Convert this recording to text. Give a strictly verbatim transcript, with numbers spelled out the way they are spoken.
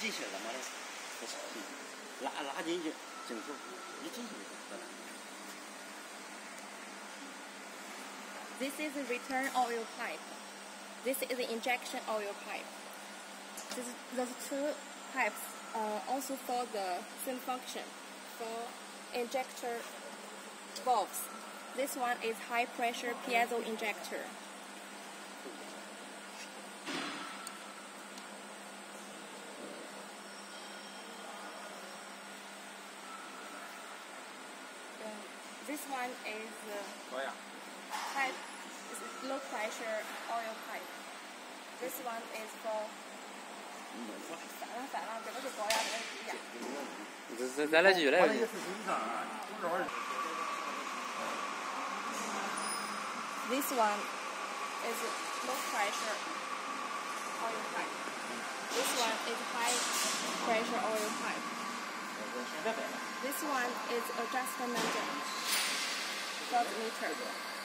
进去了嘛嘞，拉拉进去，进去，一进去就得了。 This is the return oil pipe. This is the injection oil pipe. This, those two pipes uh, also for the same function for injector valves. This one is high pressure piezo injector. This one is uh, pipe, is low pressure oil pipe. This one is for 反了反了，这个是高压，这个是低压。 咱咱咱来继续来。 This one is low pressure oil pipe. This one is high pressure oil pipe. This one is adjustment voltmeter.